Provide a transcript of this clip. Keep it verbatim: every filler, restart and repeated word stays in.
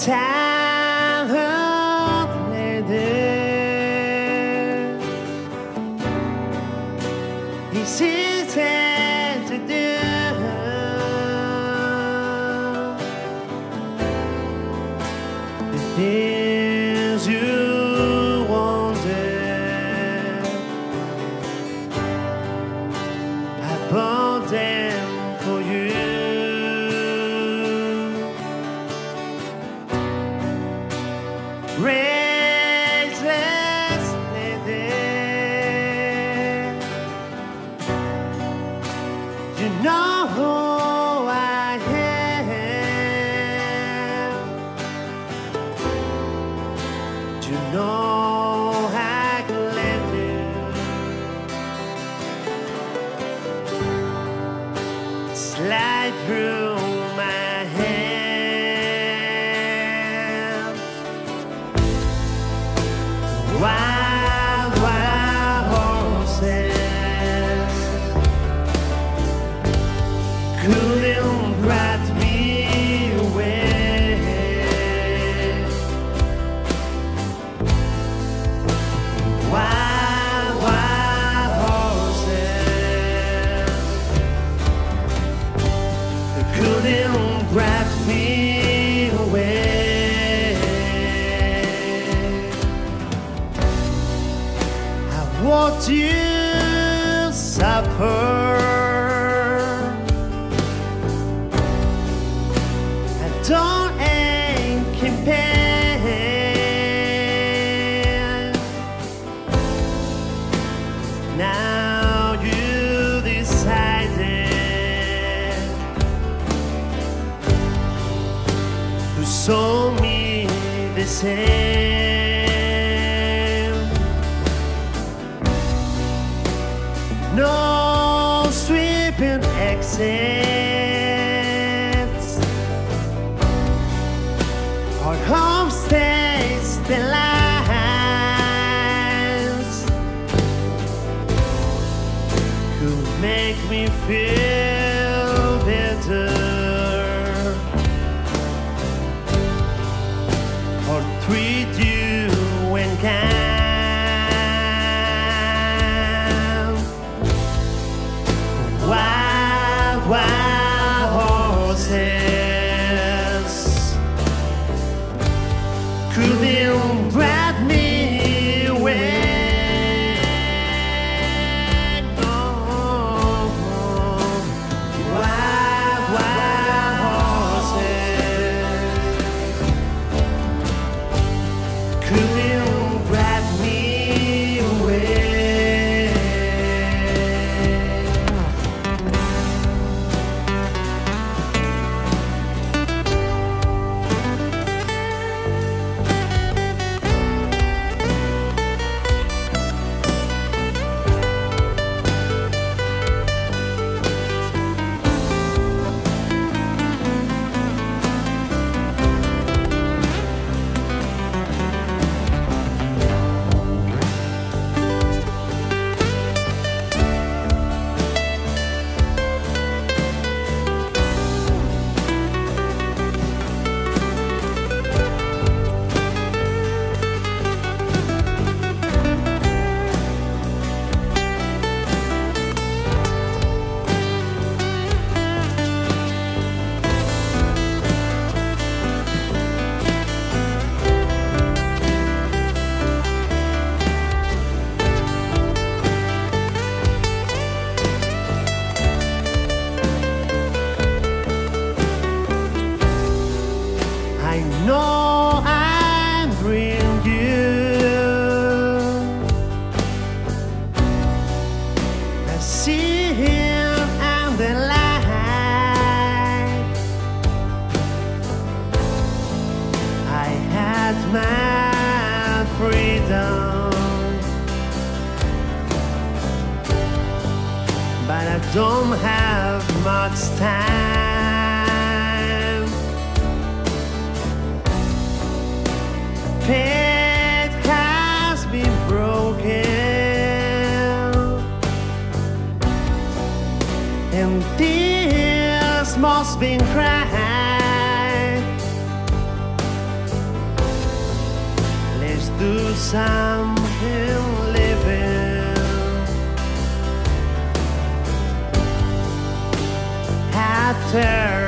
childhood lady. It's easy to do. The things you wanted, I bought them for you. Restless lady, you know who I am. You know I can let you slide through my hands. Wild, wild horses couldn't drive me away. Wild, wild horses couldn't drive me away. I watched you suffer. I don't ache in pain. Now you decided to show me the same. No sweeping exits or homestays the lines could make me feel better or treat you when kind. Wild, wild horses couldn't drag me away. No. Wild, wild horses couldn't drag me away. I know I'm bringing you. I see him and the light. I had my freedom, but I don't have much time. Fate has been broken, and tears must be cried. do something living. After